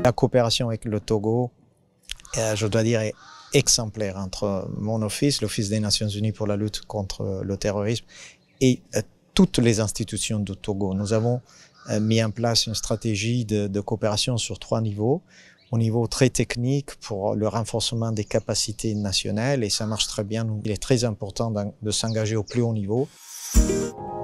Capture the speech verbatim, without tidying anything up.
La coopération avec le Togo, euh, je dois dire, est exemplaire entre mon office, l'Office des Nations Unies pour la lutte contre le terrorisme, et euh, toutes les institutions du Togo. Nous avons euh, mis en place une stratégie de, de coopération sur trois niveaux. Au niveau très technique pour le renforcement des capacités nationales, et ça marche très bien. Il est très important de s'engager au plus haut niveau.